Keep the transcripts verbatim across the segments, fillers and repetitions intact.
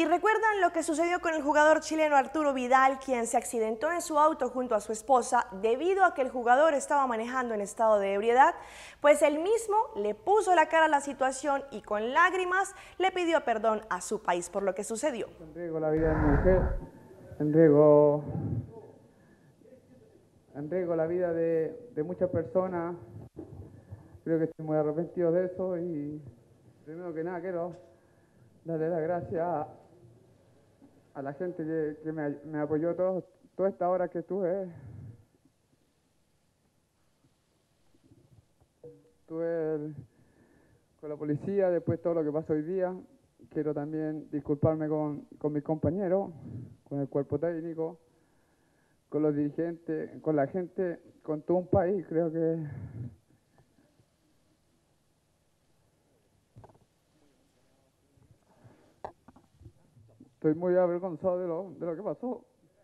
recuerdan lo que sucedió con el jugador chileno Arturo Vidal, quien se accidentó en su auto junto a su esposa debido a que el jugador estaba manejando en estado de ebriedad? Pues él mismo le puso la cara a la situación y con lágrimas le pidió perdón a su país por lo que sucedió. En riesgo la vida de mi mujer, en riesgo, en riesgo la vida de, de muchas personas. Creo que estoy muy arrepentido de eso y primero que nada quiero darle las gracias a, a la gente que, que me, me apoyó todo, toda esta hora que estuve. Estuve el, con la policía, después todo lo que pasó hoy día. Quiero también disculparme con, con mis compañeros, con el cuerpo técnico, con los dirigentes, con la gente, con todo un país. Creo que estoy muy avergonzado de lo, de lo que pasó.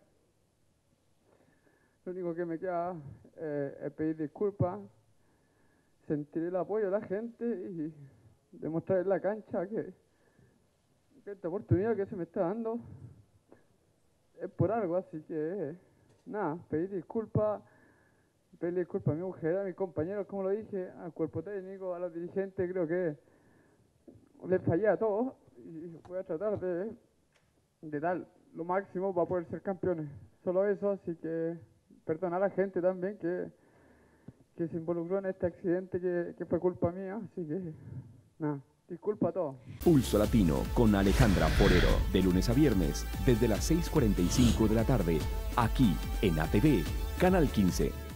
Lo único que me queda eh, es pedir disculpas, sentir el apoyo de la gente y demostrar en la cancha que, que esta oportunidad que se me está dando es por algo, así que nada, pedir disculpas, pedir disculpas a mi mujer, a mis compañeros, como lo dije, al cuerpo técnico, a los dirigentes. Creo que les fallé a todos y voy a tratar de, de dar lo máximo para poder ser campeones. Solo eso, así que perdona a la gente también que, que se involucró en este accidente que, que fue culpa mía, así que nada. Disculpa a todos. Pulso Latino con Alejandra Forero, de lunes a viernes, desde las seis cuarenta y cinco de la tarde, aquí en A T V, Canal quince.